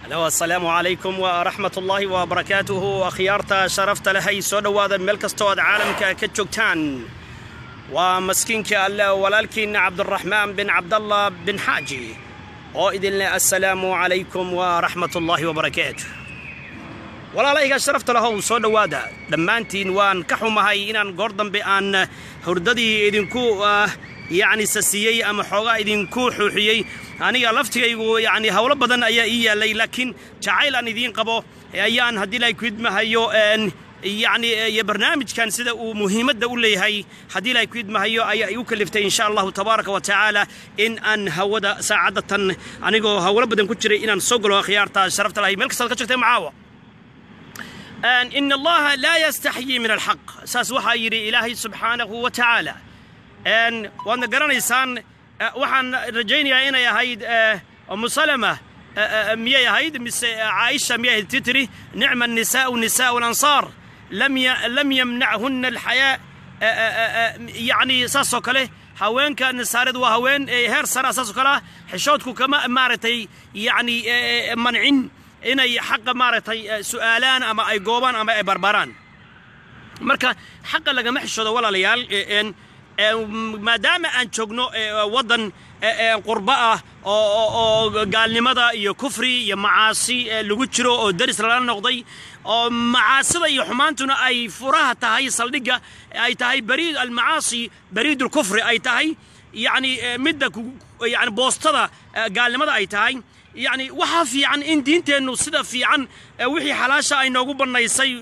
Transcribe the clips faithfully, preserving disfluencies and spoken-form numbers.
السلام عليكم ورحمة الله وبركاته. أخيارتا شرفت لهي سودا وهذا ملك استواد عالمك كتشوكتان ومسكينك الله ولكن عبد الرحمن بن عبد الله بن حاجي وإذن السلام عليكم ورحمة الله وبركاته. ولا لا شرفت له سودا وهذا لما أنتين وان كحوم هاي إن قردن بأن هرددي إذن كو يعني سسيي أما حوغا إذن كو حوحيي أنا لفتي يعني هولا بدن أي إيا لي لكن جعل أن يدين قبو أيان هدي لا يكيد ما هيو أن يعني يا برنامج كان سيدا ومهمة دولة هاي هدي لا يكيد ما هيو أي يكلفته إن شاء الله تبارك وتعالى إن أن هودا ساعدة أنا جو هولا بدن كتير إن نسوقله خيارتا شرفت له ملك صار كتير معاوة أن إن الله لا يستحيي من الحق أساس وحيري إلهي سبحانه وتعالى أن وأنا قرن إنسان waxaan rajaynayaa inay ahayd Ummu Salama miyay ahayd mise Aisha miyay titri ni'ma an-nisaa nisaa al-ansar lam lam yamna'hunna al-hayaa yani saasoo kale haweenka nisaaradu waa haween heer sare saasoo kale xishoodku kama maaratay yani mancin inay xaq maaratay su'aalaan ama ay goobaan ama ay barbaraan marka xaq laga ma xishoodo walaalayaal in maadaama aan joogno wadan qurba ah oo gaalnimada iyo kufri iyo macaasi lagu jiro oo daris la noqday oo macaasida iyo xumaantuna ay furaha tahay saldhiga ay tahay bariid al macaasi bariid al kufri ay tahay yani midda yani boostada gaalnimada ay tahay يعني وحافي عن إن دينته إنه صدق في عن وحي حلاشة أي نوجو بالنيسي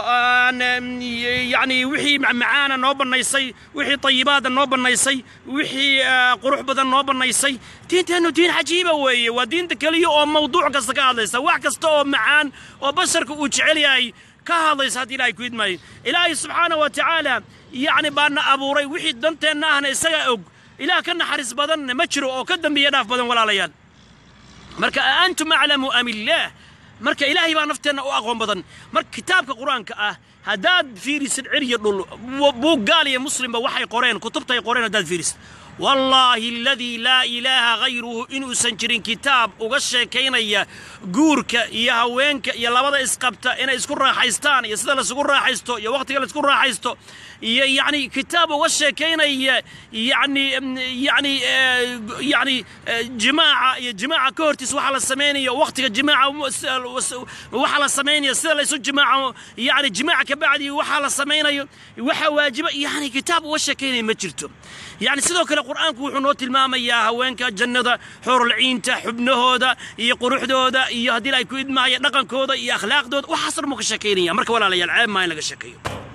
يعني وحي معانا نوب بالنيسي وحي طيبات النوب بالنيسي وحي قروح بدن نوب بالنيسي دينته إنه دين عجيبة وهي ودين تكليه موضوع قصدك هذا سواء كستو معان وبشرك وتشعلي أي كهذا يساتي لا يكيد ماي إلهي سبحانه وتعالى يعني بان أبو ري وحي دنته إنه هنا يسقى إله كنا حرس بدن مشرو أو كدم بيناف بدن ولا ليال marka antum a'lamu am illah marka ilaahi baa nafteena u aqoon badan marka kitaabka quraanka ah hadaad fiirisid ciriyo dhul buu gaaliye muslimba waxay qoreen kutubtay qoreen hadaad fiirisid wallahi alladhi la ilaha ghayruhu in usanjirin kitaab uga sheekeynaya guurka iyo haweenka iyo labada isqabta inay isku raaxaystaan iyo sida la isku raaxaysto iyo waqtiga la isku raaxaysto يعني كتاب وشكينا يعني يعني يعني جماعة جماعة كورتيس وحلا السمانية وقت الجماعة وحلا السمانية سلا يسوي جماعة يعني جماعة كبعدي وحلا السمانية وحواجب يعني كتاب وشكينا مجرته يعني سيدوك القرآن كوحنوت الماما يا هوينك جنة حور العين تحبنه هذا يقروح هذا يهدي لا يكون ما ينقن كودا يأخلاق دود وحصر مك شكينية مرك ولا ليال عام ما يلقى شكيه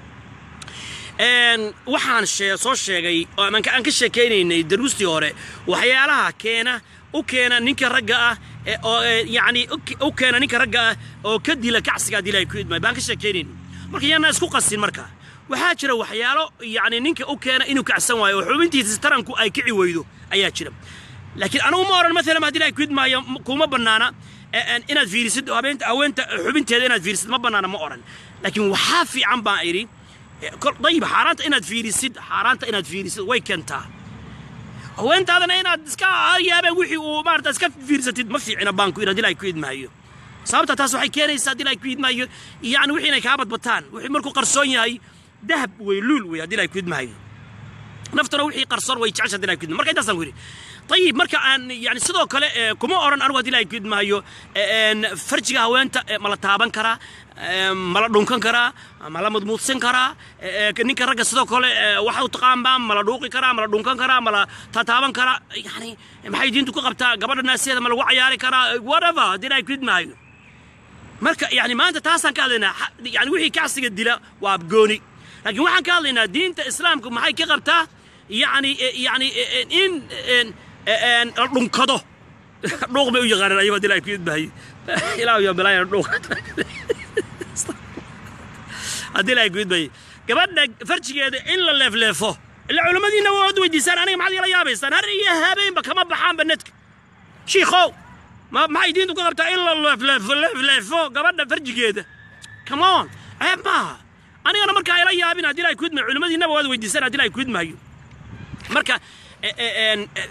ان waxaan sheey soo sheegay oo aan ka ka sheekeynay daruustii hore waxyaalaha keena u keena ninka ragga ah oo yaani u keena ninka ragga ah oo ka dila kacsiga dilay ku idmay baan ka sheekeynay marka yana isku qasin marka waxa jira waxyaalo yaani ninka u keena inuu kacsan waayo xubintiisa taranku ay kici weydo ayaa jira laakiin anu ma oran mesela ma dilay ku idmay kuma banaana inaad fiirisid habeenta haweenta xubinteeda inaad fiirisid ma banaana ma oran laakiin waxa fiican baa iri طيب حارات إناد فيريسيد حارات إناد فيريسيد ويكنتا وأنت هذا إناد إسكا يا أبي وحي ومارت إسكا فيريسيد ما في عنا بانكو إناد لا يكيد معي صابت تاسو حي كيري سادي لا يكيد معي يعني وحي نكابت بطان وحي مركو قرصوني هاي ذهب ويلول ويادي لا يكيد معي نفترض وحي قرصور ويتعش هادي لا يكيد مركا يدرس نقولي طيب مركا أن يعني صدق كلا كم أورن أروى دي لا يكيد معي أن فرجها وأنت ملتابن كرا mala dhunkan kara mala mudmuudsan kara ninka ragga sidoo kale waxa uu taqaan baa mala dhuuqi kara mala dhunkan kara mala tataaban kara yani maxay diintu ku qabtaa gabadha naasiyada ma lagu ciyaari kara whatever dinay kidmaayo marka yani maanta taasan ka hadlaynaa yani wixii kacsiga dila waa gooni laakiin waxaan ka hadlaynaa diinta islaamku maxay ka qabtaa yani yani in in dhunkado dhuuq bay u yaqaanaan ayaba dinay kidmaayo ilaahu ya bilaay dhuuq هذي لا يقول بي قبلنا فرش كذا إلا اللي في لفه العلماء دي نواد ويديسان أنا ما حد يلا يابيستان هري هابين بكما بحام بالنتك شيخو ما ما يدين تقدر إلا اللي في لفه اللي في لفه قبلنا فرش كذا كمان عيب ما أنا أنا مركا يلا يابين هذي لا يقول من العلماء دي نواد ويديسان هذي لا يقول ما هي مركا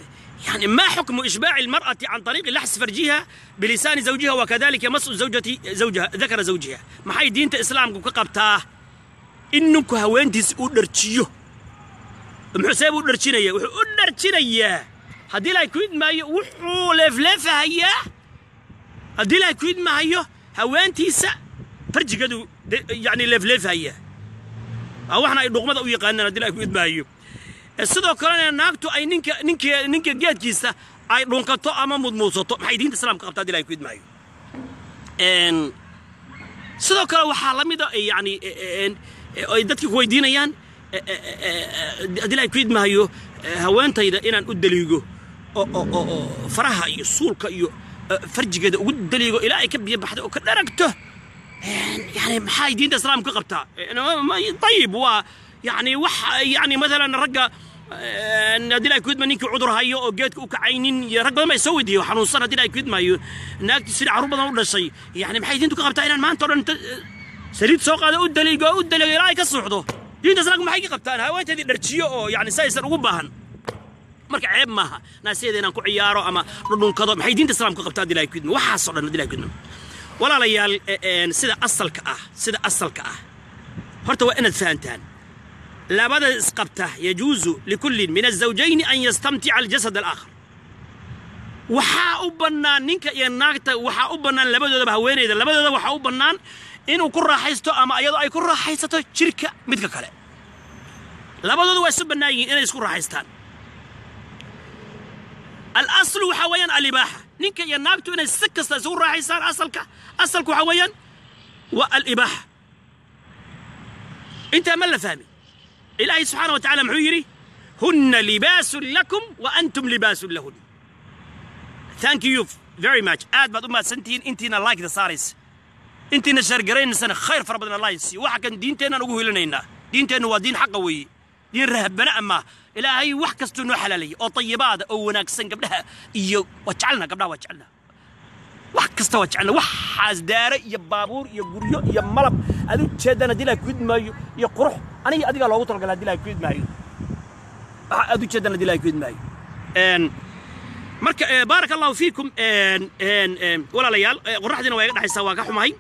يعني ما حكم إشباع المرأة عن طريق لحس فرجها بلسان زوجها وكذلك مس زوجتي زوجها ذكر زوجها ما حي دينة إسلام كقبتها إنك هوانتس أدرتشيو محساب أدرتشينيا أدرتشينيا هدي لا يكون ما يوحو لف لف هيا هدي لا يكون ما هيو هوانتيس فرج قدو يعني لف لف هيا أو إحنا الرقمة ويقالنا هدي لا يكون ما هيو sidoo kalena naagtu ay ninka ninka ninka geedkiisa ay dhunkato ama mudmuusato maxay diinta islaamka qabtaa dilay ku idmaayo een sidoo kale waxa la mid ah yani ay dadku ku weydiinayaan dilay ku idmaayo haweentayda inaan u daliigo oo faraha iyo suulka iyo farjigeeda ugu daliigo ilaa ay ka biyo baxdo oo ka dharagto yani maxay diinta islaamka qabtaa طيب waa يعني وح يعني مثلا رجع نادي لا يكون منك عذر هايو أو جيتك وكعينين يا رجل ما يسوي دي وحنوصل نادي لا يكون ما يو ناك تصير عروبة ولا شيء يعني محيدين تقابل أنا ما أنت أنت سريت سوق هذا ودليل جو ودليل رايك الصعدة دين تسرق محيك قبتها هواي تدي درتشيو يعني سايسر وبهن مرك عيب معها ناس يدينا كعيارو أما ردون كذا محيدين تسرق قبتها دي لا يكون وحصل نادي لا يكون ولا ليال سيدا أصل كأه سيدا أصل كأه هرتوا إن الفانتان لا بد اسقبته يجوز لكل من الزوجين أن يستمتع الجسد الآخر وحا أبنان نينك يناغتا وحا أبنان لبدو دبا هوين إذا لبدو دبا وحا أبنان إنو كل راحيستو أما أيضا أي كل راحيستو شركة مثل كلا لبدو دبا يسبنايين إنا يسكن راحيستان الأصل وحويان الإباحة نينك يناغتو إنا يسكستا سور راحيستان أصلك أصلك وحويان والإباحة أنت ملا فهمي إلهي سبحانه وتعالى محيري هن لباس لكم وأنتم لباس لهن. Thank you very much. آد بعد ما سنتين أنتينا لايك ذا ساريس. أنتينا شرقرين سنة خير فربنا الله يسي. وحكن دينتنا نقوه لنا دينتنا هو دين حقوي. دين رهبنا أما إلهي وحكستو حلالي أو طيبات أو ناقصين قبلها يو وجعلنا قبلها وجعلنا. وحكستو وجعلنا وحاز داري يا بابور يا قريو يا ملب هذو تشدنا دي لك ود ما يقرح أنا أديك الله وطرق لا دي لك ود معي هذو تشدنا دي لك ود معي إن مرك بارك الله فيكم إن إن إن ولا ليال قرحتنا ويا راح يسوى كحماي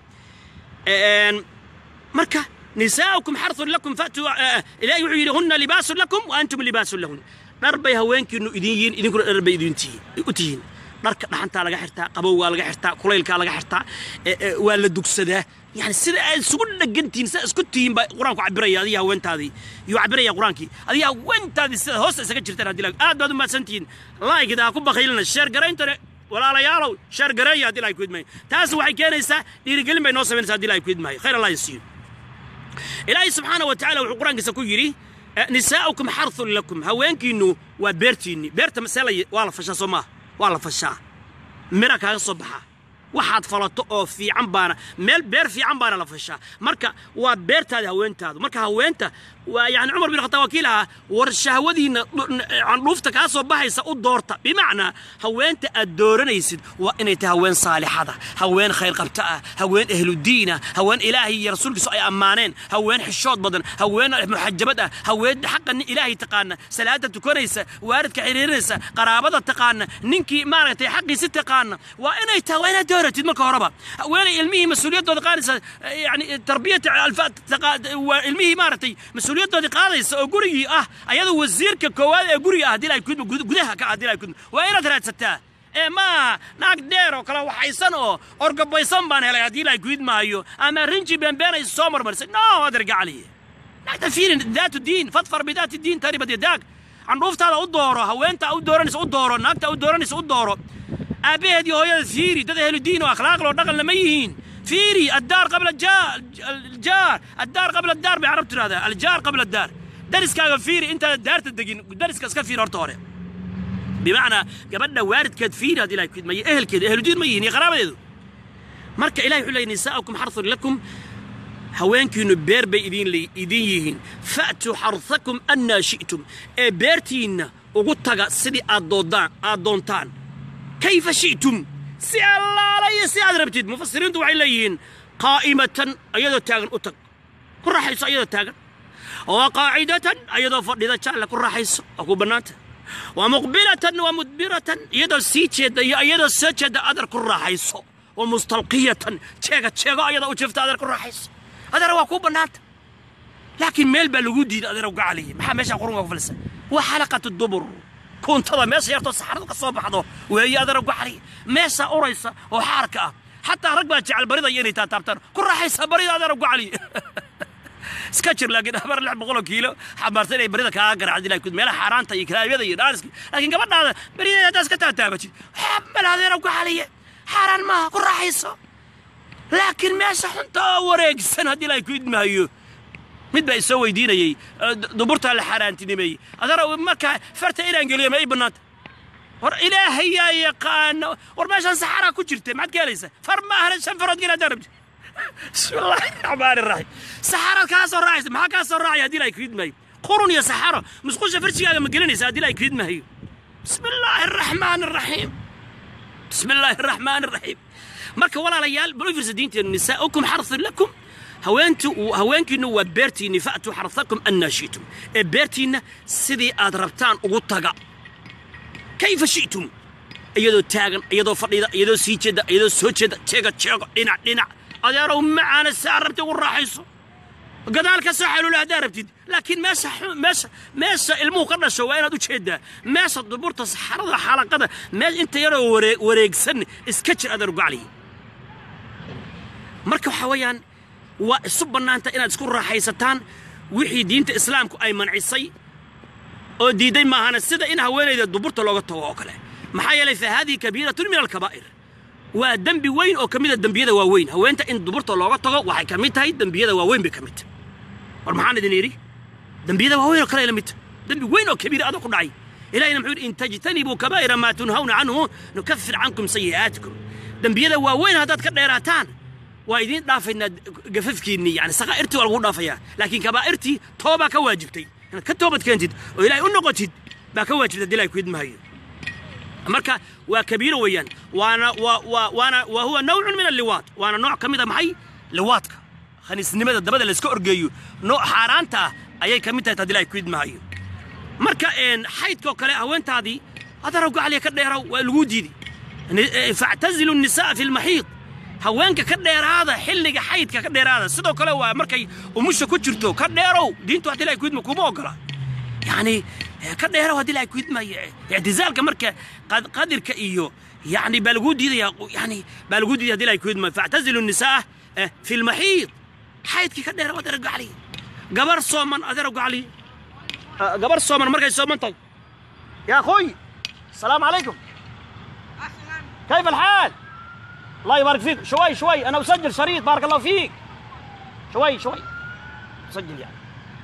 إن مرك نساؤكم حرث لكم فأتوا إلى يعيرهن لباس لكم وأنتم لباس لهن نربي هوينك إنه إدين إدين كل نربي إدين تي أتين marka dhaxanta laga xirtaa qabowga laga xirtaa kuleylka laga xirtaa waa la dugsadaa yani sida ay isugu dhagantiin sa isku tiin ba quraanku cabiraya adiga haweentaadii iyo cabiraya quraankii adiga haweentaadii sida hoos isaga jirtaan hadii aad baad u maasantiin like ida ku bakhaylna share gareynta walaalayaalow share gareeya hadii like widmay taas waxay keenaysaa dhiirigelin bay noo sameynaysaa hadii like widmay khayr allah yasiin ilaahi subhanahu wa ta'ala wuxuu quraankiisa ku yiri nisaa'ukum harthun lakum haweenkiinu waa beertiini beerta masalay waa la fashaa Soomaa والله فشاه مرا كان صبحا واحد فلطو او في عنبانا ميل بير في عنبانا لفشاه مركا وبيرتا هوينتاد مركا هوينتا ويعني عمر بن الخطاب وكيلها ورشهودي عن لوفتا كاسو بحيسا او دورتا بمعنى هوينتا الدورنيسد واني تهوين صالحه هوين خير قبتا هوين اهل الدين هوين الهي رسولك سو اي امانين هوين حشود بدن هوين محجبده هوين حق الهي تقانا سلاده تكونيسا واردك حريريسا قرابده تقانا نينكي مارتي حقي ست تقانا واني تهوين دورتي marka horaba weel ilmihi mas'uuliyadooda qaadaysa yani tarbiyada alfaad ilmihi maartay mas'uuliyadooda qaadaysa oo gurigi ah ayada wasiirka koowaad ee guriga ah dilay gudaha ka ah dilay waa inaad raadsataa ee ma naag dheer oo kala waxaysan oo orgabaysan baan helay hadii la guud maayo ama rinji been been ay soo marmarsay no adarga caliye naagta fiirin daatu diin fadfar bidaati diin tariba yadaag aan ruuftaada u dooro haweenta u dooranaysa u dooro naagta u dooranaysa u dooro أبيهد يهوي فيري تذهل الدين وأخلاق لو دخل لما يهين فيري الدار قبل الجار الجار الدار قبل الدار بعربت هذا الجار قبل الدار درس كاغا فيري أنت دار تدقين درس كاس كفير أرطوري بمعنى قبلنا وارد كد فيري هذه لا يكيد ما يأهل كده أهل الدين ما يهين يقرابة يدو مركا إلهي حلي نساءكم حرث لكم هوانك ينبير بإذين لي إذين يهين فأتوا حرثكم أن شئتم بيرتين وقلتها سيدي أدودان أدونتان كيف شئتم سي الله علي سي أدربتد مفسرين دو عليين قائمة أيضا تاغن أتق كل رحيس أيضا تاغن وقاعدة أيضا فردة شعلا كل رحيس أكو بنات ومقبلة ومدبرة يدو سيتشد يدو سيتشد أدر كل راحيسو ومستلقية تشيغا تشيغا يدو وشفت أدر كل راحيسو أدر واكو بنات لكن ميل بالوجود أدر وقع عليه ما ماشي قرون وفلسة وحلقة الدبر كنت ترى ماشي يرتو سحرتك الصبح هذا وهي أدر وقع عليه ماشي أوريسا وحركة حتى رقبة على البريدة يني تاتابتر كل راحيسها بريدة أدر وقع عليه سكتشر لكن أمر لعب بقوله كيلو حمرتني بريدة كأجر عادي لكن ميلا حران تيجي كلام يدا يدارس لكن قبل هذا بريدة داس كتاتابتش حمل هذا رقع عليه حران ما كل راحيسه لكن ماشي حنتا وريق السنة دي لا يكون مايو مد بقى يسوي دينا يي دبرتها لحران تنمي أدرى مركا فرت إلى إنجليا ما يبنات ور إلهي يا يقان ور ماشي سحرة كجرت ما تجالسة فرما هذا شنفرد كنا درب بسم الله الرحمن الرحيم سحرة كاس الراعي ما كاس الراعي دي لا يكون مايو قرون يا سحرة مسخوش فرشي هذا مقلني سادي لا يكون مايو بسم الله الرحمن الرحيم بسم الله الرحمن الرحيم marka walaalayaal bulifirsa diinteena nisaakum harth lakum haweentu haweenkiinu waa beertiina fa'tu harthakum annashitum ee beertiina sidii aad rabtaan ugu taga kayfa shiitum iyadoo taagan iyadoo fadhida iyadoo sii jeeda iyadoo soo jeeda jeega jeego dhinac dhinac adeero macaana saarabta ugu raaxayso gadaalka saxalu la daarabtid laakiin meesha meesha meesha ilmuhu ka dhasho waa inaad u jeedaa meesha duburta saxarada xalaqada meel inta yaroo wareegsan iska jir adeer gacli marka waxa weeyaan waa isu banaanta inaad isku raaxaysataan wixii diinta islaamku ay mancisay oo diiday maahana sida in haweenayda duburta looga tago oo kale maxaa yeelay fa hadii kabiiratun min al-kabaa'ir waa dambi weyn oo kamid ah dambiyada waaweyn haweenta in duburta looga tago waxay kamid tahay dambiyada waaweyn bay kamid war maxaan idin yiri dambiyada waaweyn oo kale la mid dambi weyn oo kabiir aad ku dhacay ilaahina muxuu in tajtanibu kabaa'ira ma tunhawna anhu nukaffir ankum sayi'atikum dambiyada waaweyn hadaad ka dheeraataan وايدين دافينا قففكيني يعني صغائرتي والغو دافيا لكن كبائرتي توبة كواجبتي أنا كتوبة كنتي وإلهي أنقتي باكواجبتي دي لا يكويد مهي مركا وكبير ويان وانا و و وانا وهو نوع من اللواط وانا نوع كميدا محي لواطك خليني سنمدا دبدا اللي اسكو ارجيو نوع حارانتا ايي كميدا دي لا يكويد مهي مركا ان حيدكو كلا هوينتادي هذا روق عليه كديرو والوجودي فاعتزلوا النساء في المحيط haweenka ka dheeraada xilliga xaydka ka dheeraada sidoo kale waa markay umusha ku jirto ka dheerow diintu hadii ay ku idma kuma ogola yani ka dheerow hadii ay ku idma i'tizaalka marka qadirka iyo yani balgu diidaya yani balgu diidaya hadii ay ku idma fa'tazilu an-nisaa fi al-mahid xaydka ka dheerow adar gacli gabar sooman adar gacli gabar sooman markay sooman tahay ya akhoy السلام عليكم كيف الحال الله يبارك فيك شوي شوي أنا أسجل شريط بارك الله فيك شوي شوي سجل يعني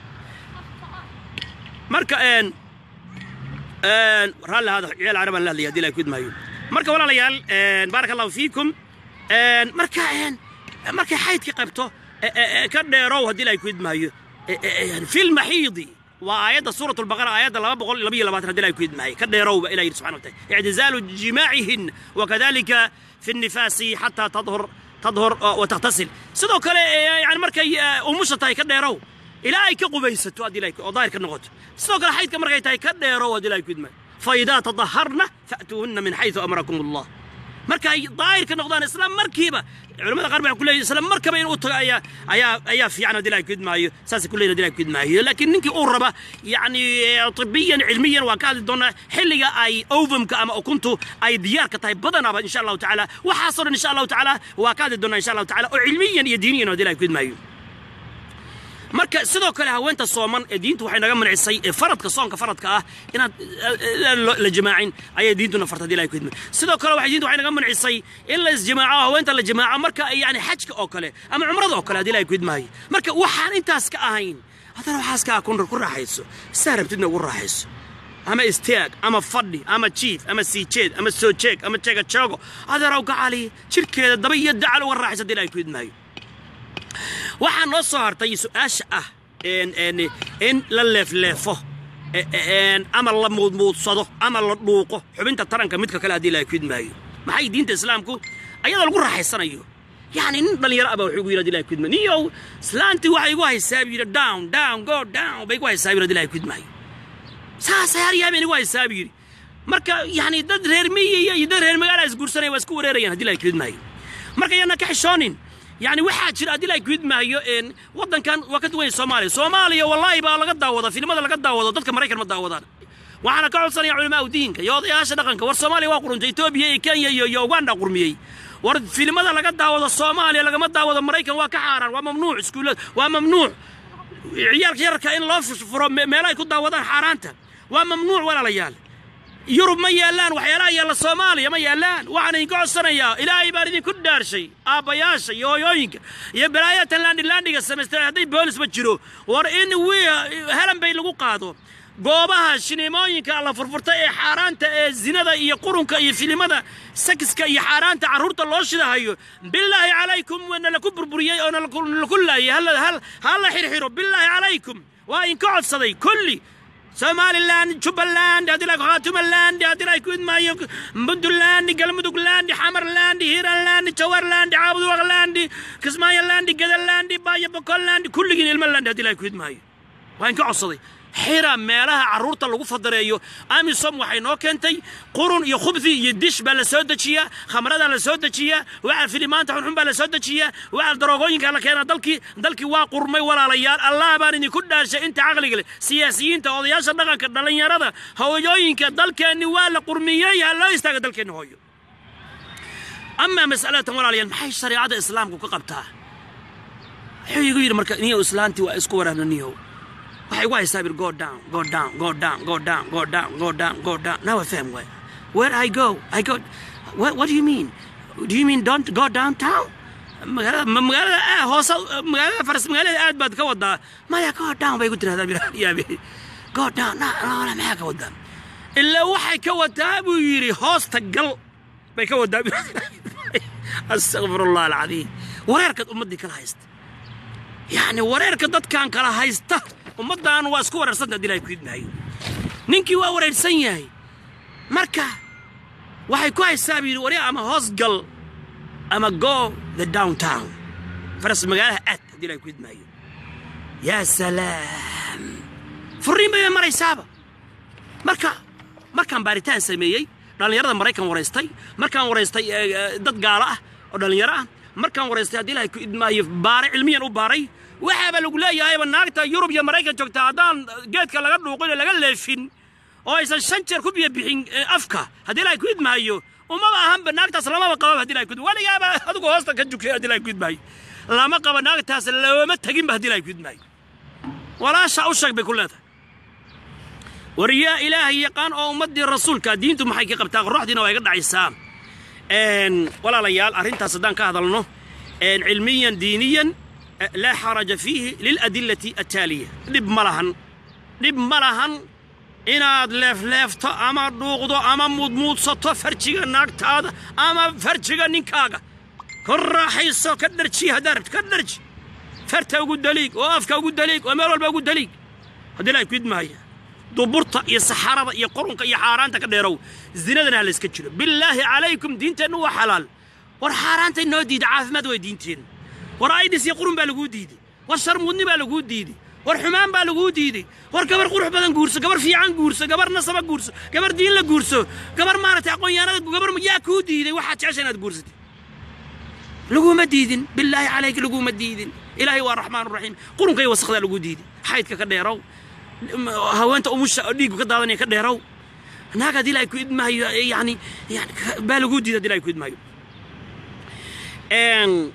مركا ان ان رال هذا عيال عرب اللي يدي لك ما يقول مركا ولا عيال ان بارك الله فيكم ان مركا ان مركا حيد كي قبته كديرو هدي لك ما يقول يعني في المحيض وآيات سورة البقرة آيات لا بقول لبي لا باتنا دي لا يكيد معي كديرو إلى سبحانه وتعالى اعتزال جماعهن وكذلك في النفاس حتى تظهر تظهر وتغتسل سدو كله يعني مركي أمشتاي كديرو إلى أي كقبيسة تؤدي لك وضاير كنقط سدو كله حيث كمركي تاي كديرو ودي لا يكيد معي فإذا تطهرن فأتوهن من حيث أمركم الله مركي ضاير كنقطان إسلام مركبة علماء الغرب كلها إسلام مركبة ينقطع أيا أيا أيا في عنا دي لا يكيد معي ساس كلنا دي لا يكيد معي لكن نك قربة يعني طبيا علميا وكاد دونا حلقة أي أوفم كأما كنتوا أي ديار كتاي بدنا إن شاء الله تعالى وحاصل إن شاء الله تعالى وكاد دونا إن شاء الله تعالى علميا يدينيا دي لا يكيد معي marka sidoo kale haweenta sooman ee diintu waxay naga mancisay faradka soonka faradka ah inaad la jamaacin ay diintuna fartadii la kudma sidoo kale waxay diintu waxay naga mancisay in la isjamaaco haweenta la jamaaco marka ay yani xajka oo kale ama umrada oo kale hadii la kudmaay marka waxaan intaas ka ahayn hadana waxaas ka kun ku raaxayso saarabtidna ugu raaxayso ama istaag ama fadhi ama chief ama siijeed ama soo jeeg ama jeega joogo hadana u gacali jirkeeda daba iyo dacal ugu raaxayso hadii la kudmaay waxaan noo soo hartay su'aasha ah in in in la leefleefo in ama la muudmuudsado ama la dhuuqo xubinta taranka midka kale hadii la kidmaayo maxay diinta islaamku ayada lagu raaxaysanayo yani in dhalinyaro aba wuxuu yiri hadii la kidmaniyo islaanti waxay ugu haysaab yiri down down go down bay ugu haysaab yiri hadii la kidmaayo saas ayaa yaabeen waa isaabiri marka yani dad reer miyi iyo dad reer magaalo isguursanay waa isku wareerayaan hadii la kidmaayo marka yana ka xishoonin يعني واحد شر أدي لايك ويد ما هي إن وطن كان وقت وين سومالي سوماليا والله يبغى لقد داوضة في لماذا لقد داوضة ضدك مريكا ما داوضان وأنا قاعد صنيع علماء ودينك يا يا شدقنك ور سومالي واقرن جيتوبيا كان يا يا يوغندا قرمية ورد في لماذا لقد داوضة الصوماليا لقد ما داوضة مريكا وكحارا وممنوع سكولات وممنوع عيال كيركا إن لاف فرم ما لا يكون داوضة حارانته وممنوع ولا ليال يوروب ما يالان وحيلا يلا الصوماليا ما يالان وأنا يقعد صنيع إلهي باردين كل دار شيء أبا ياشا يو يوينك يا برايا تلاندي لاندي السمستر هذي بولس بتجرو ورين وي هلم بيلقوا قادو goobaha shineemooyinka alla furfurtay ee xaaraanta ee zinada iyo qurunka iyo filimada sakiska iyo xaaraanta caruurta loo shidahayo billahi alaykum wa la kuburburiyay oo la kullay hal hal hal xirxiro billahi alaykum waa in ka codsaday kulli Somaliland Jubaland hadilak Khatumaland hadilak Kudmayo Bunduland Galmudugland Hamarland Hiranland Chawarland Abdulland Kismayaland Gadaland Baya Bokoland kulligin ilmaland hadilak Kudmayo waa in ka codsaday حيرة مالها عروضة لو فضريو أمي صم وحينو كنتي قرن يخبثي يدش بلا سودة شيا خمرة على سودة شيا وعلى فيلمان تحون بلا سودة شيا وعلى دراغوين قال كان دلكي دلكي واقر مي ولا ريال الله بارني كل شيء أنت عقلي سياسيين تواضياش النقل كدلين يا رضا هو جايين كدلك نوال قرمية لا يستاق دلك نهوي أما مسألة ولا ريال محي شريعة الإسلام كقبتها حي يقول مركنيه إسلامتي وإسكورة نيو Why why is go down, go down, go down, go down, go down, go down, go down. Now I fam where where I go, I go. What what do you mean? Do you mean don't go downtown? مقالة آه هوصل مقالة فرس مقالة آد بعد كودا ما يا go down بيقول هذا يا بي go down لا لا ما كودا إلا واحد كودا بيجري هوس تقل بيكودا أستغفر الله العظيم وريرك أمدي كلا هيست يعني وريرك ضد كان كلا هيست ومدان واسكو ورسدنا دي لا يكيد معي نينكي waa wareersan yahay marka waxay ku xisaabiin wari ama hoosgal ama go the downtown faras magaalaha aad dii la yukid maayo ya salaam furiin bay maraysaaba marka markaan baaritaan sameeyay dhalinyarada Mareykan wareystay markaan wareystay dad gaala ah oo dhalinyaro ah markaan wareystay dii la yukid maayo baar cilmiyan u baaray waxa lagu leeyahay banaagta Yurub iyo Mareykan joogta hadaan geedka laga dhuuqin laga leefin oo aysan shan jeer ku biyo bixin afka hadii la ku idmaayo uma baahan banaagtaas lama qabo hadii la ku waligaaba adigu hoosta ka jugay hadii la ku idmaayo lama qabo naagtaas lama tagin hadii la ku idmaayo wala sha u shaqay kullada wariya ilaahi yaqaan oo ummadii rasuulka diintu maxay ka qabtaa ruuxdiina way ga dhacaysaa een wala la yaal arintaas hadaan ka hadalno een cilmiyan diiniyan لا حرج فيه للأدلة التالية لب ملهن لب ملهن إن لف لفت أما دوغدو أما مدمود سطو فرشيغا ناكتاد أما فرشيغا نيكاغا كرا حيصو كدرشي هدرت كدرش فرتا وقود دليك وافكا وقود دليك وميرول بقود دليك هدي لا يكيد معايا دبرتا يا سحارة يا قرنك يا حارانتا كديرو زينادنا هالسكتشلو بالله عليكم دينتين هو حلال ورحارانتا إنو ديد عافماد ويدينتين ورأيدس يقولون بالوجوديدي والشرموني بالوجوديدي والحمام بالوجوديدي والكبر قروح بدن جورس كبر في عن جورس كبر نصب جورس كبر دين لجورس كبر مارت عقوي أنا كبر ياكوديدي واحد عشان جورس لقوم ديدين بالله عليك لقوم ديدين إلهي والرحمن الرحيم قرون كي وسخ ذا لوجوديدي حياتك كده يراو هو أنت أمش ديجو كده هذا كده يراو هناك دي لا يكون ما يعني يعني بالوجوديدي دي لا يكون ما إن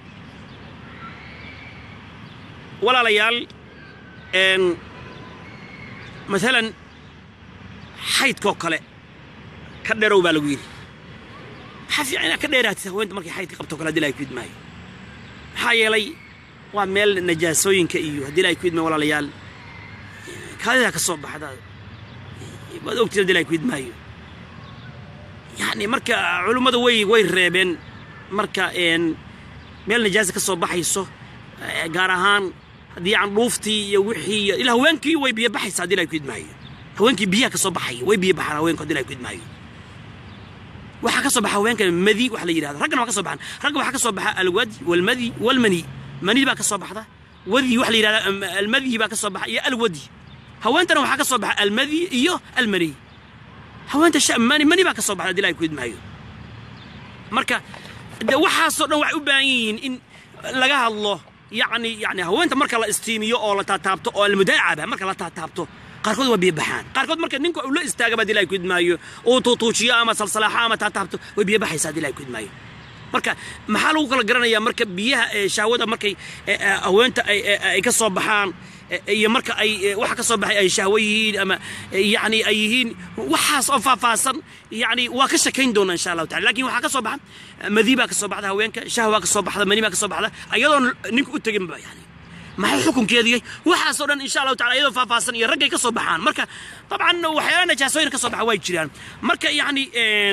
ولا ليال إن مثلاً حيد كوكلة كدروا بالوجيل حفي عنا كدرات وين تمرك حيد قبض كوكلة دي يكيد معي حي لي وعمل نجاسوين كأيوه دي يكيد ما ولا ليال هذا كالصبح هذا بدو كتير دي يكيد معي يعني مركا علوم وي وي ريبين مركا إن ميل نجاسة كالصبح يسو جارهان دي عن روفتي يوحي إلى هوانكي ويبي بحث عدي لا يكيد معي هوانكي بياك صباحي ويبي بحر هوانك عدي لا يكيد معي وحكى صباح هوانك المذي وحلي هذا رجل ما كصباحن رجل حكى صباح الودي والمذي والمني مني بقى كصباح ده ودي وحلي المذي بقى كصباح يا الودي هوانتنا وحا كسو بخا المذي iyo المني هوانتا شا ماني ماني با كسو بخا ديلاي كويد مايو marka waxa soo dhan wax u baahan yihiin in laga hadlo يعني يعني هوانتا marka la istiimiyo oo la taabto oo la mudaacaba marka la taabto qaarkood waa biyabaxaan qaarkood marka ninku uu la istaaga ba dilaay kuid maayo oo tuutuujiyo ama salsalaaxa ama taabto way biyabaxaysaa dilaay kuid maayo marka maxaa lagu kala garanayaa marka biyaha shahwada markay haweenta ay ka soo baxaan iyo marka ay waxa ka soo baxay ay shahwo yihiin ama yani ay yihiin waxaas oo faafaasan yani waa ka shakayn doona insha Allah ta'ala laakiin waxa ka soo baxan madiiba ka soo baxda haweenka shahwa ka soo baxda maniba ka soo baxda ayadoo ninku u tagin ba yani ما حكم كذي واحد صورنا إن شاء الله تعالى يدو فافاسن يرجع كسب بحان مركا طبعا وحيانا جاسوين كسب بحواي جيران مركا يعني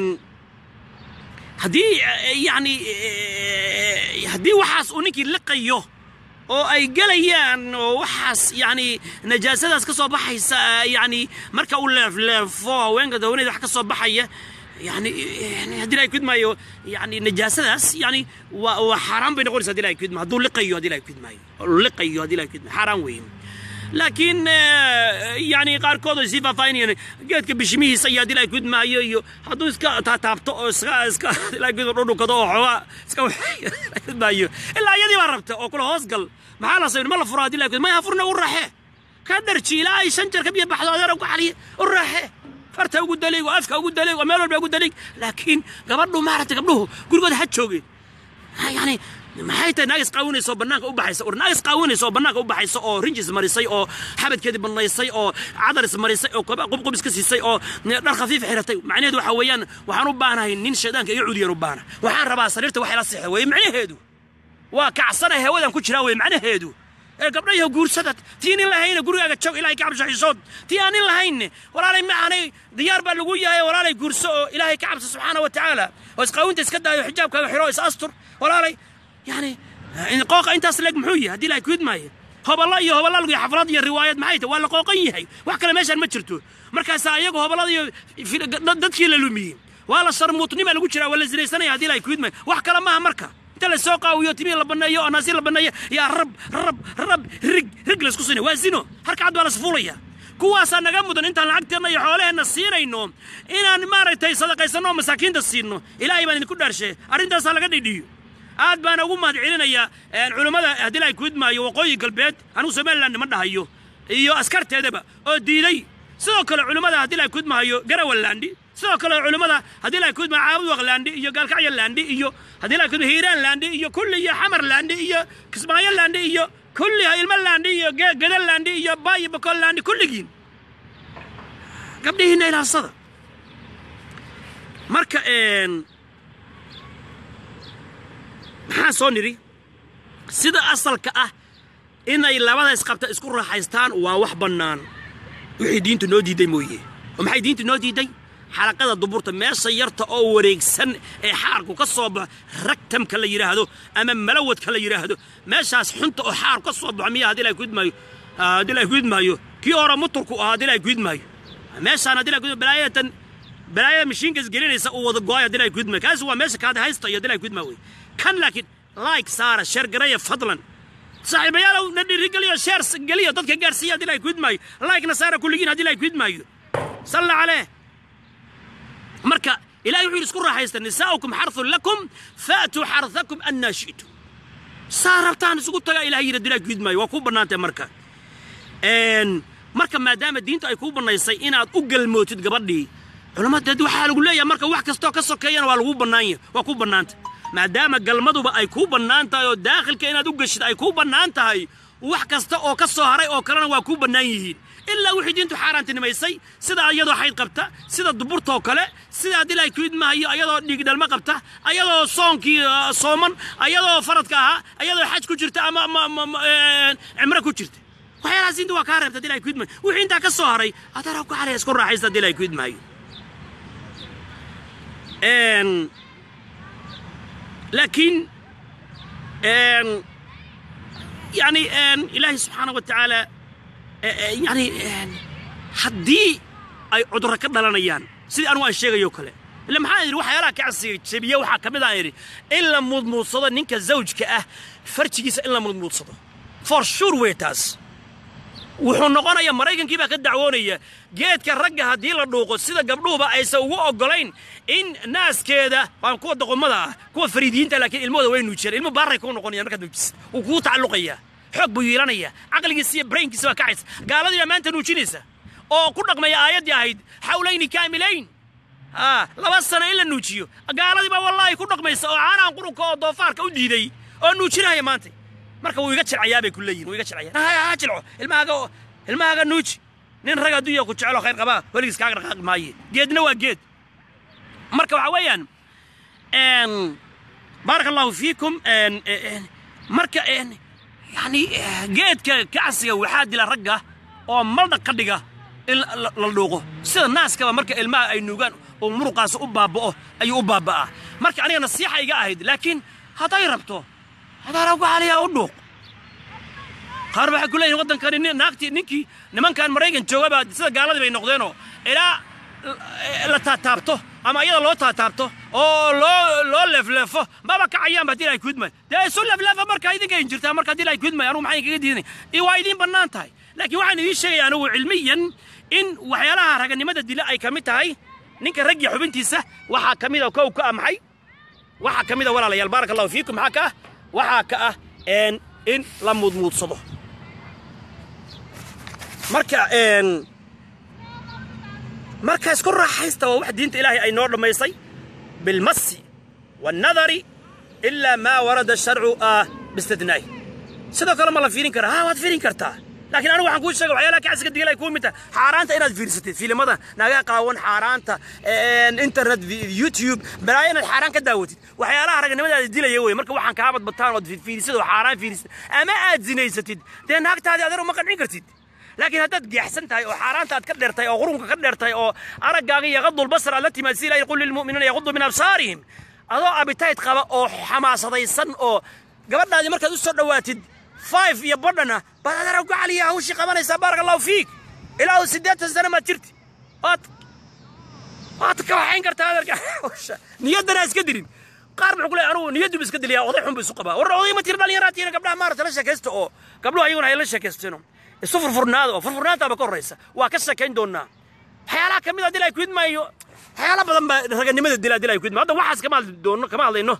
هدي يعني هدي وحاس أونيكي لقيه أو أي جليان وحاس يعني نجاسة كسب بحيس يعني مركا ولا في فوا وين قد وني ده كسب بحية يعني يعني هدي لا يكيد ما يو يعني نجاسة يعني وحرام بنقول هدي لا يكيد ما دول لقيه هدي لا يكيد ما يو لقيه هدي لا يكيد حرام وين لكن يعني قاركود زيفا فاين يعني قلت بشميه سيادي لا يكيد ما يو هدو إسكا تابتو إسكا إسكا لا يكيد رونو كذا حوا إسكا يكيد ما يو إلا يدي وربته أو كل هوسقل ما حلا صير ما لفرا هدي لا يكيد ما يفرنا ورحه كدر شيء لا يشنجر كبير بحث هذا وقعليه ورحه فرته ugu dalay oo afka ugu dalay oo meel walba ugu dalay laakiin gabadhu ma aragtay gabdhuhu gurigooda ha joogeen yani maxay tahay naagis qaawinayso banaanka u baxayso oo naagis qaawinayso banaanka u baxayso oo rinjis marisay oo xabadkeedii banaysay oo cadaris marisay oo qubqub iska siisay oo dhar khafiif xiratay macnaheedu waxa weeyaan waxaan u baahanahay nin sheedaanka iyo cuudiyaan u baahana waxaan rabaa sariirta wax ila sixay way macnaheedu waa kacsanahay hawadan ku jira way macnaheedu قبل يهو جورسات تيني لهين جوري أجا تشوف إلهي كعب شحيصود تياني لهين ولا لي معني ديار باللجوية ولا لي جورسو إلهي كعب سبحانه وتعالى واسقون تسكت حجاب كذا حراس أسطر ولا لي يعني إن قاق أنت أصلك محوية هدي لا يكود معي هو بالله هو بالله لقي حفرات الروايات معيته ولا قاقية هي وحكى ماشي المتشرتو مركز سايق هو بالله في ضد كيل لومي ولا صار مطني ما لقوش ولا زي سنة هدي لا يكود معي وحكى لما مركز تلا سوقا ويوتيمي لبنايو أناسير لبنايو يا رب رب رب رج رجل سكسيني وازينو هرك عدو على صفولية كواس أنا جمودن أنت العقد ما يحاله النصير إنهم إن أنا ما رأيت صدق يسنو مساكين تصيرنو إلى أي من كل شيء أرنت صار قد يديو عاد بنا أقوم ما تعلنا يا العلماء هدي لا يكود ما يوقي قلبيت أنا سمع لنا ما ده هيو إيو أسكرت هذا بقى أديلي سوق العلماء هدي لا يكود ما هيو جرا اللاندي سوق العلماء هدي لا يكود ما عاود وغلاندي إيو قال كعيا لاندي إيو هدي لا يكود هيران لاندي إيو كل يا حمر لاندي إيو كسمايا لاندي إيو كل هاي المال لاندي إيو جدل لاندي إيو باي بكل لاندي كل جين قبل هنا إلى الصدى مركا إن حاسونيري سيدا أصل كأه إن إلا ما يسقط إسكور راحيستان وواح بنان وحي دينتو نودي دي مويه ومحي دينتو نودي دي حلقة الضبورت ما سيرت أو وريق سن حاركو كصوب ركتم كلا يراهدو أمام ملوت كلا يراهدو ما شاس حنت أو حارك كصوب عمية هذي لا يكود مايو هذي لا يكود مايو كي أورا متركو هذي لا يكود مايو ما شان هذي لا يكود بلاية بلاية مشين كز جرين يسقوا وضقوا هذي لا يكود مايو كاز هو ماسك هذا هايستا هذي لا يكود مايو كان لكن لايك سارة شير قرية فضلا صاحب يا لو ندي رجلي شير قلية ضدك جارسيا هذي لا يكود مايو لايك نصارى كل جين هذي لا يكود مايو صلى عليه مركا إلهي يحيي سكر راح نساؤكم حرث لكم فأتوا حرثكم أن شئتم صارتان سقط إلهي يرد لك جد ما يوقف بنات مركا إن مركا ما دام الدين تأكل بنا يصيئنا أقل موت قبضي علماء تدو حال يقول لي يا مركا واحد كستوك السكيان والغوب بناية وقوب بنات ما دام قلمدو بأيكوب بنات داخل كينا دوقش أيكوب بنات هاي واحد كستوك السهري أو كلنا وقوب بنايين إلا وحيد أنتو حارنت نميسي سيدا أيضا حيد قبته سيدا دبورتو كله سيدا دي لا يكيد ما هي أيضا نيجدل ما قبته أيضا صونكي صومن أيضا فرد كها أيضا حاج كجرته أما ما ما عمره كجرته وحيا لازم دوا كارب تدي لا يكيد ما وحين تاك الصهري أتراك عليه يسكر راح يزداد دي لا يكيد ما هي إن لكن إن يعني إن إلهي سبحانه وتعالى يعني حدي أي عذر كذا لنا يان سيد أنواع الشيء يوكله لما حد يروح يلاك عصي تبيه وحكم ذا يري إلا مضمون صدا نينك الزوج كأه فرتجيس إلا مضمون صدا for sure wait us wuxuu noqonayaa maraykankii baa ka dacwoonaya geedka ragga haddii la dhuuqo sida gabdhuhuba aysan ugu ogolayn in naaskeeda waan kuwa doqomada ah kuwa fariidiyiinta laakiin ilmooda way nuujiyeen ilmo baaray ku noqonayaan markaad nuujisid uu kugu tacalluqaya xoog buu yeelanaya caqligiisa iyo brainkiisa baa kacaysa gaaladii baa maanta nuujinaysa oo ku dhaqmaya aayaddii ahayd xawlayni kaamilayn ah laba sano in la nuujiyo gaaladii baa wallaahi ku dhaqmaysa oo caanaan qurunka oo doofaarka u diiday oo nuujinaya maanta marka wuu iga jilcayaa bay ku leeyihin wuu iga jilcayaa ha jilco ilmahaaga ilmahaaga nuuji nin rag adduunya ku jecelo khayr qabaa weligiis kaaga dhaqaaqi maaye geedna waa geed marka waxa weeyaan n baarak allahu fiikum n marka n yani geedka kacsiga waxaa dila ragga oo malda ka dhiga in la dhuuqo sida naaskaba marka ilmaha ay nuugaan oo muruqaas u baaba'o ayuu u baaba'aa marka aniga nasiixa iga ahayd laakiin hadday rabto هذا لو قال يا أدوق قارب حكوا لي غدا كان ناقتي نكي نمان كان مريجن جوابها سيدا قال لي بين نقدينه إلى لا تاتابته أما إذا لو تاتابته أو لو لو لف لفه ما بك أيام بدي لا يكود ما ده سول لف لفه مركا إذا كان جرتها مركا دي لا يكود ما يروح معي كذي يوايدين بنان تاي لكن واحد يشيء يعني علميا إن وحيالها رجعني مدى دي لا أي كمتها نك رجع حبنتي سه وح كميدا وكوكا محي وح كميدا ولا ليال بارك الله فيكم حكا waxaa ka ah n in la mudmuudsado marka n marka isku raaxaysta waa wax diinta ilaahay ay noo dhamaysay bilmasi والنظر إلا ما ورد الشرع باستثناء sidoo kale ma la fiirin karaa ha waad fiirin kartaa laakiin anigu waxaan kuu sheegay waxyaalaha kacsiga digay ku mid tahay xaaraanta inaad fiirsatid filimada naga qaawan xaaraanta internet youtube balaayana xaaraan ka daawatid waxyaalaha ragnimada dilaya way marka waxaan ka habad bataan oo fiirsado xaaraan fiirsad ama aad zinaysatid dee naagtaadi adeer uma qancin kartid laakiin haddaad geexsan tahay oo xaaraanta aad ka dheertay oo qurunka ka dheertay oo araggaaga yaqadul basar allati masila yaqul lil mu'minina yaquddu min absaarihim adoo abitayd qaba oo xamaasadaysan oo gabadhaadi markaad u soo dhawaatid five يا بدنا بدنا نرجع عليها وش قبنا بارك الله فيك إلى سدات سنة ما ترتي أت أت كواحين كرت هذا نيدنا إسكدرين قارب نقول أرو نيدو بإسكدرين يا وضيحهم بسقبا والرضي ما ترد لي راتي أنا قبلها مرة ليش كستو قبلها يقول هاي ليش كستنو السفر فرنادو فرنادا بكون رئيسة وكسر كين دونا حيالا كمية دي لا يكويد ما يو حيالا بدن رجعني مدة دي لا دي لا يكويد ما هذا واحد كمال دون كمال إنه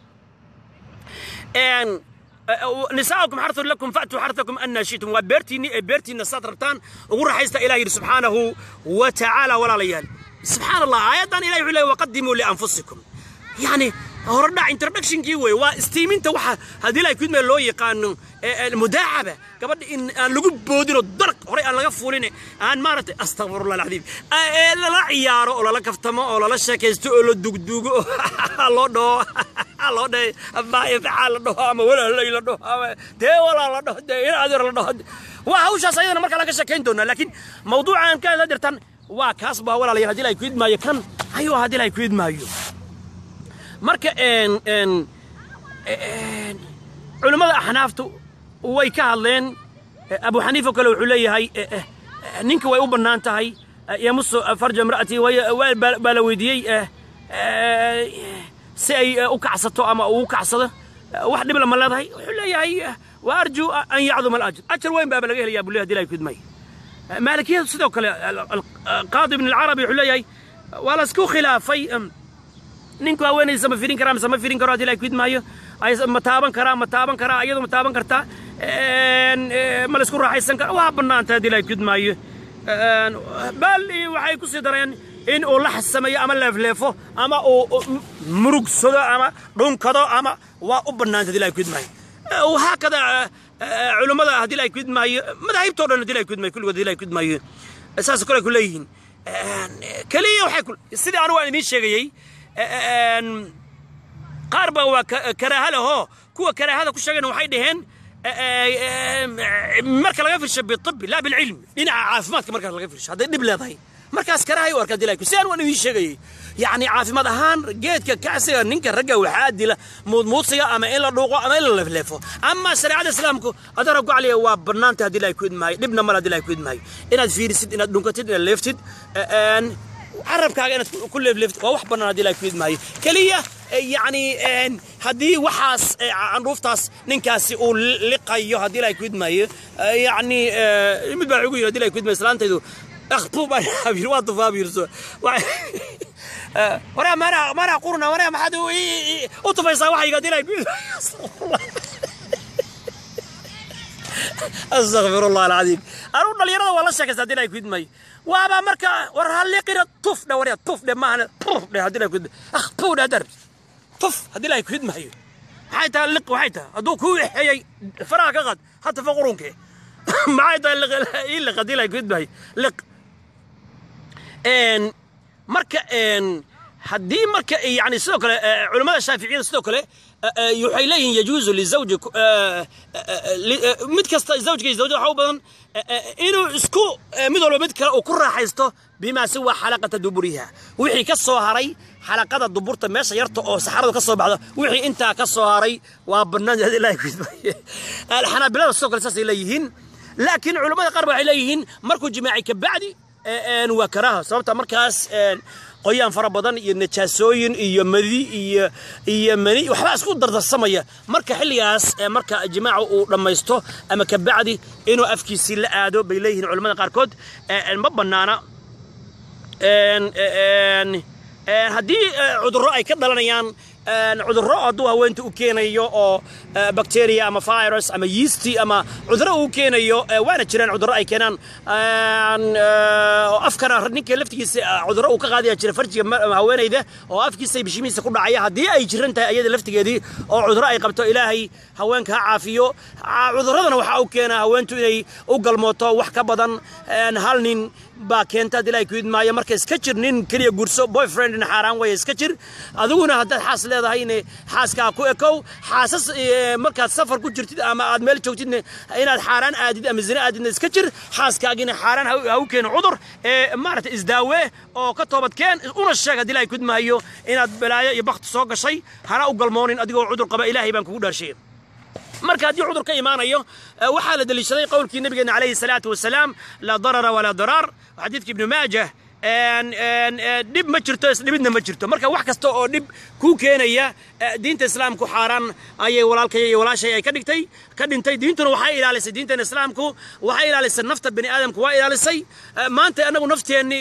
إن نساؤكم حرث لكم فأتوا حرثكم أن شئتم وبرتي برتي النصات ربطان وقول حيث إلهي سبحانه وتعالى ولا ليال سبحان الله أيضا إلهي عليه وقدموا لأنفسكم يعني هردع انترودكشن كيوي واستيمين توحى هذه لا يكون من لوي قانون المداعبة قبل إن لقب بودين الدرق هري أنا لقفولين أنا مرت أستغفر الله العظيم لا لا عياره ولا لا كفتمة ولا لا شكيستو ولا دوق دوق الله ده الله ده ما يفعل ده ما ولا لا ده ده ولا لا ده ده هذا لا ده وهوش سيدنا مركز لك شكين دونا لكن موضوع أن كان درتان وكاسبه ولا لا هذه لا يكون ما يكن أيوه هذه لا يكون ما يو marka een een culimada axnaaftu way ka hadleen abu xaniifa kale wuxuu leeyahay ninka way u bannaan tahay yamusu farja imraati way bala weydiyey si ay u kacsato ama uu kacsado wax dhib lama leedahay wuxuu leeyahay waarju an yacduma alajr ajr weyn baa laga helayaa buliha dilay kudmay maalikiyadu sidoo kale qaadi ibn al-arabi wuxuu leeyahay wala isku khilaafay نينكو هويني سما فيرين كرام سما فيرين كرا دي لا كويد مايو اي متابن كرا متابن كرا ايدو متابن كرتا ان ما لسكو راحيسن كرا وا بنانتا دي لا كويد مايو ان بل waxay ku sii dareen in uu la xasameeyo ama leefleefo ama uu murugsado ama dhunkado ama waa u banaanta dii la kooid maayo oo hakada culimada hadii la kooid maayo madaahibto dhan dii la kooid maayo kulligood dii la kooid maayo asaas kale ku leeyihiin kaliya waxay ku sidii aan waan idin sheegayay قاربة وكراهة له كوا كراهة كل شيء وحي دهن مركز الغفرش بالطب لا بالعلم هنا عافمات كمركز الغفرش هذا نبلا ضي مركز كراهة وركز دلاك سير وانا في شيء يعني عافمات هان جيت ككاسة نينك رجع وحاد لا موصية أما إلا الرقوع أما إلا اللفلفه أما سريع الإسلامكو أدركوا عليه وبرنامج هذه لا يكون معي نبنا مرة هذه لا يكون معي إن الفيرسيد إن الدنكتيد إن الليفتيد أن carabkaaga inaad ku leefleefto waa wax bannaan haddii la ku idmaayo keliya yacni haddii waxaas candhuuftaas ninkaasi uu liqayo haddii la ku idmaayo yacni mid baa ugu yiri haddii la ku idmaayo islaantaydu akhbu baan habir waa tufaabiirso waraa mara mara qurna waraa maxad u tufaysaa waxayga haddii la ku أستغفر الله العظيم. أروح لليرة والله شكل هذي لا يكيد ماي. وأبا مركا ورهالي قرا طف ده وريا طف ده ما هن طف ده هذي لا يكيد. أخ طو ده در. طف هذي لا يكيد ماي. حيتها اللق وحيتها. أدوك هو هي فراغ قد حتى فقرونك. ما عيتها اللق اللق هذي لا يكيد ماي. لق. إن مركا إن هذي مركا يعني سلوك علماء الشافعيين سلوك له. يوحي إليه يجوز لزوجك مد كست زوجك يزوجه حوبا إنه اسكو مدول مد كلا وكرة حيسته بما سوى حلقة دبرها وحي كسو هاري حلقة الدبورة ماشي يرتو أو سحرة كسو بعض وحي أنت كسو هاري وبرنامج هذا لا يكذب الحنابلة السوق الأساس إليهن لكن علماء قربوا إليهن مركو جماعي كبعدي أن وكراها صارت مركز qoyaan fara badan iyo najaasooyin iyo madi iyo iyo mani waxba isku dardarsamaya marka xilligaas marka jimaacu uu dhamaysto ama ka bacdi inuu afkiisi la aado bay leeyihiin culimada qaar kood ma banaana een een hadii cudurro ay ka dhalanayaan cudurro aduu haweenta u keenayo oo bacteria ama virus ama yeast ama cudurro uu keenayo waana jiraan cudurro ay keenaan afkana ninka laftigiisa cudurro uu ka qaadaya jira farjiga haweenayda oo afkiisa bishimiisa ku dhacaya hadii ay jiran tahay ayada laftigeedii oo cudurro ay qabto ilaahay haweenka ha caafiyo cudurradana waxa uu keenaa haweentu inay u galmooto wax ka badan hal nin baa keenta dilay ku idmaayo marka iska jir nin kaliya gurso boyfriend in xaraan way iska jir adiguna haddaad xaas leedahay in xaaska ku ekow xaasas markaad safar ku jirtid ama aad meel joogtid inaad xaraan aadid ama zina aadid iska jir xaaskaagina xaraan ha u keeno cudur ee maarta isdaawe oo ka toobad keen una sheega dilay ku idmaayo inaad balaayo iyo baqti soo gashay hana u galmoonin adigoo cudur qaba ilaahay baan kugu dhaarshay marka hadii cudur ka iimaanayo waxa la dalishaday qowlkii nabigeena calayhi salaatu wasalaam la darara wala darar xadiidkii ibn maajah ان ان دب ما جرتو دبنا ما جرتو marka wax kasto oo dib ku keenaya diinta islaamku xaraan ayay walaalkay iyo walaashay ay ka dhigtay ka dhintay diintuna waxay ilaalisay diinta islaamku waxay ilaalisay nafta bani aadamku waa ilaalisay maanta anagu nafteeni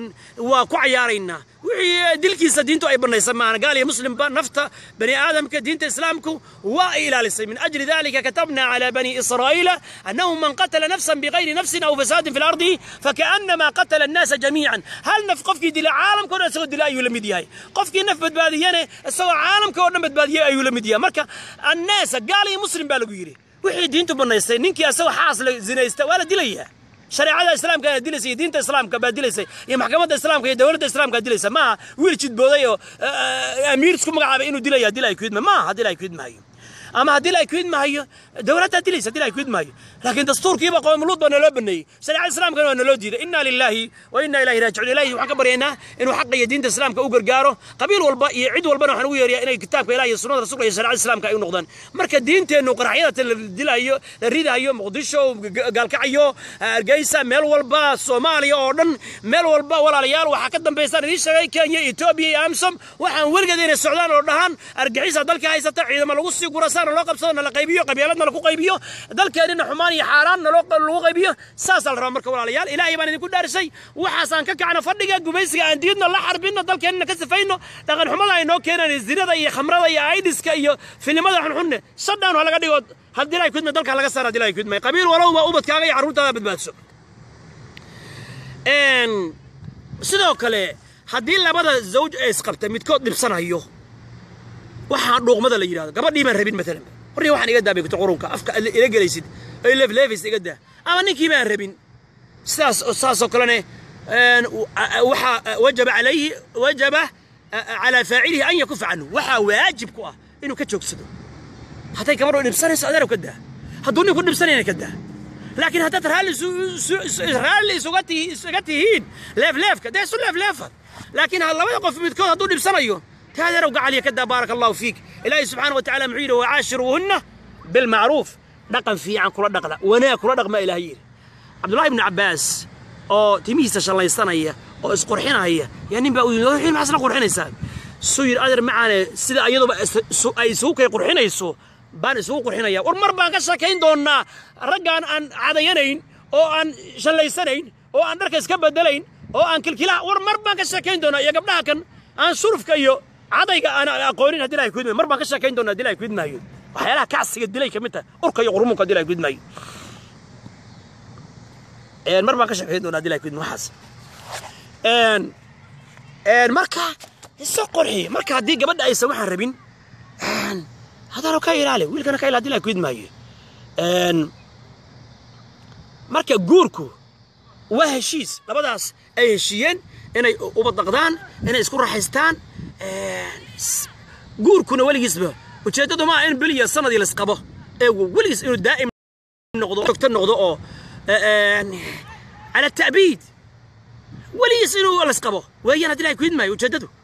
waa ku ciyaarayna wixii dilkiisa diintu ay banaysan maana gaal iyo muslim ba nafta bani aadamka diinta islaamku waa ilaalisay min ajli dhalika katabna ala bani israa'iila annahu man qatala nafsan bighayri nafsin aw fasadin fil ardi fakannama qatala an-nas jami'an hal naf qofkii dila caalamka oo soo dilay ayuu la mid yahay qofkii naf badbaadiyana soo caalamka oo dhan badbaadiyay ayuu la mid yahay marka an-nas gaal iyo muslim baa lagu yiri wixii diintu banaysay ninkii asoo xaas la zinaysta wala dilaya شريعة الإسلام كانت دلسي دين الإسلام كبا دلسي يا محكمة الإسلام كي دولة الإسلام كانت دلسي ما ويلشد بوديو أمير سكو مقعبة إنه دليا دليا يكيد ما هدي لا يكيد ما هي أما هدي لا يكيد ما هي دولتها دلسي هدي لا يكيد ما هي لكن دستور كيف قوم لوط بنا لبني شريعة الإسلام كانوا أن لودي إنا لله وإنا إليه راجعون إليه وحق برينا إنه حق دين الإسلام كأوجر جاره قبيل والبا يعيد والبنا حنوية إن الكتاب إلهي السنة رسول الله شريعة الإسلام كأي نقدان مركز دين تنو قرحية الدلا هي الريدة هي مقدشة قال كعيو الجيسة ميل والبا صوماليا أردن ميل والبا ولا ريال وحكتم بيسان ليش كينيا إثيوبيا أمسم وحن ورجع دين السودان أردهان أرجعيسة ذلك هاي ستعيد ما لقصي قرصان لقب صنا لقيبيو قبيلتنا لقو قيبيو ذلك إن حماني حاران لقب لقو قيبيو ساس الرامرك ولا ريال إلهي بان يكون دارسي وحسن كعنا فردق جوبيسك عندنا الله حربنا ذلك إن كسفينه لكن حملا إنه كان الزنا ذي خمرة ذي عيدس كيو في لماذا حن حن صدقنا ولا قدي هل دي لا يكون ذلك على قصر دي لا يكون ما قبيل ولو ما أوبت كاغي عروتها بدباسو إن سدوك له هدي لا بدأ زوج إسقبت متكود لبسنا هيو waxaan dhooqmada la yiraahdo gabadhii baan rabin midna hore waxaan iga daabay qoronka afka ila galaysid ay leef leefis iga daa ama ninkii baan rabin saas saas oo kalena waxa wajaba alayhi wajaba ala fa'ilihi an yakuf anhu waxa waajib ku ah inuu ka joogsado haday gabadhu dhibsanayso adeer ka daa haduu ninku dhibsanayna ka daa laakiin hadaa tarhal israel isugati isugatihiin leef leefka daa leef leef laakiin hal labada qof midkood haduu dhibsanayo هذا روق عليك كذا بارك الله فيك إلهي سبحانه وتعالى معيده وعاشروهن بالمعروف رقم في عن كل رقم وانا كل رقم إلهي عبد الله بن عباس oo timihiisa shalaysanaya oo isqurxinaya yaa nin baa u yidhi maxaa isla qurxinaysaa soo yidhi adeer macaane sida ayaduba ay isugu kay qurxinayso baan isugu qurxinaya war mar baan ka sheekayn doonnaa raggaan aan cadayanayn oo aan shallaysanayn oo aan dharka iska bedelayn oo aan kilkilaha war mar baan ka sheekayn doonnaa iyo gabdhaha kan aan surufka iyo cadayga aan aqoonin haddii ilahay kuidmaayo mar baan ka sheekayn doonnaa haddii ilahay kuidmaayo waxyaalaha kacsiga dilay ka mid tahay urka iyo qurumunka haddii ilahay kuidmaayo mar baan ka sheekayn doonnaa haddii ilahay kuidmaayo waxaas marka isoo qurxiy marka haddii gabadha aysan waxaan rabin hadaloo ka ilaali wiilkana ka ilaali haddii ilahay kuidmaayo marka guurku waa heshiis labadaas ay heshiiyeen inay uba daqdaan inay isku raaxaystaan guurkuna weligiisba ujeeddadu ma in biliya sanadii laisqabo ee weligiis inuu daa'im noqdo joogto noqdo oo cala ta'biid weligiis inuu laisqabo weeyaan haddii ilahay kuidmaayo ujeeddadu